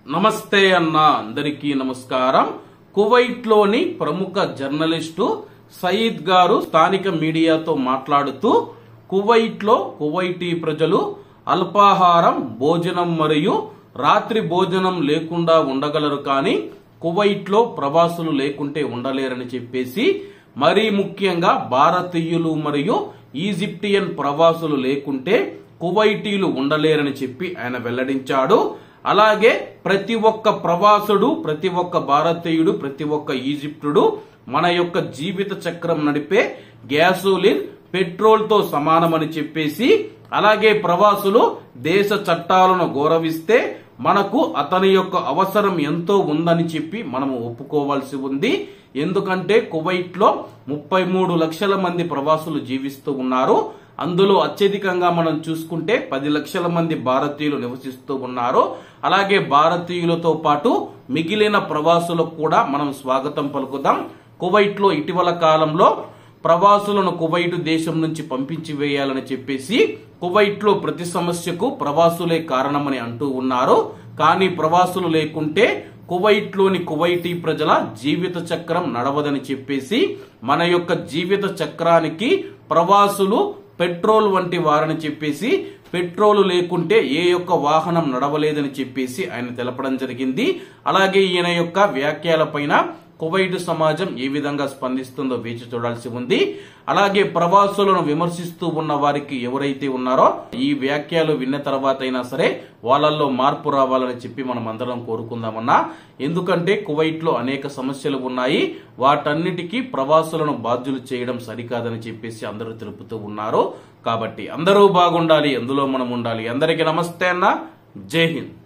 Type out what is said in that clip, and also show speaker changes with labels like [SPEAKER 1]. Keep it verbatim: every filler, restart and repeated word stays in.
[SPEAKER 1] నమస్తే అన్న అందరికీ నమస్కారం. కువైట్ లోని ప్రముఖ జర్నలిస్టు సయీద్ గారు స్థానిక మీడియాతో మాట్లాడుతూ కువైట్ లో కువైటీ ప్రజలు అల్పాహారం, భోజనం మరియు రాత్రి భోజనం లేకుండా ఉండగలరు, కానీ కువైట్ లో ప్రవాసులు లేకుంటే ఉండలేరని చెప్పేసి, మరీ ముఖ్యంగా భారతీయులు మరియు ఈజిప్టియన్ ప్రవాసులు లేకుంటే కువైటీలు ఉండలేరని చెప్పి ఆయన వెల్లడించాడు. అలాగే ప్రతి ఒక్క ప్రవాసుడు, ప్రతి ఒక్క భారతీయుడు, ప్రతి ఒక్క ఈజిప్టుడు మన యొక్క జీవిత చక్రం నడిపే గ్యాసోలిన్, పెట్రోల్ తో సమానమని చెప్పేసి, అలాగే ప్రవాసులు దేశ చట్టాలను గౌరవిస్తే మనకు అతని యొక్క అవసరం ఎంతో ఉందని చెప్పి మనము ఒప్పుకోవాల్సి ఉంది. ఎందుకంటే కువైట్ లో ముప్పై మూడు లక్షల మంది ప్రవాసులు జీవిస్తూ ఉన్నారు. అందులో అత్యధికంగా మనం చూసుకుంటే పది లక్షల మంది భారతీయులు నివసిస్తూ ఉన్నారు. అలాగే భారతీయులతో పాటు మిగిలిన ప్రవాసులకు కూడా మనం స్వాగతం పలుకుదాం. కువైట్ లో ఇటీవల కాలంలో ప్రవాసులను కువైట్ దేశం నుంచి పంపించి వేయాలని చెప్పేసి కువైట్ లో ప్రతి సమస్యకు ప్రవాసులే కారణమని అంటూ ఉన్నారు. కానీ ప్రవాసులు లేకుంటే కువైట్ లోని కువైటీ ప్రజల జీవిత చక్రం నడవదని చెప్పేసి, మన యొక్క జీవిత చక్రానికి ప్రవాసులు పెట్రోల్ వంటి వారని చెప్పేసి, పెట్రోల్ లేకుంటే ఏ యొక్క వాహనం నడవలేదని చెప్పేసి ఆయన తెలపడం జరిగింది. అలాగే ఈయన యొక్క వ్యాఖ్యల పైన కువైట్ సమాజం ఏ విధంగా స్పందిస్తుందో వేచి చూడాల్సి ఉంది. అలాగే ప్రవాసులను విమర్శిస్తూ ఉన్న వారికి ఎవరైతే ఉన్నారో ఈ వ్యాఖ్యలు విన్న తర్వాత అయినా సరే వాళ్ళల్లో మార్పు రావాలని చెప్పి మనం అందరం కోరుకుందామన్నా. ఎందుకంటే కువైట్ లో అనేక సమస్యలు ఉన్నాయి, వాటన్నిటికీ ప్రవాసులను బాధ్యులు చేయడం సరికాదని చెప్పేసి అందరూ తెలుపుతూ ఉన్నారు. కాబట్టి అందరూ బాగుండాలి, అందులో మనం ఉండాలి. అందరికీ నమస్తే అన్న, జై హింద్.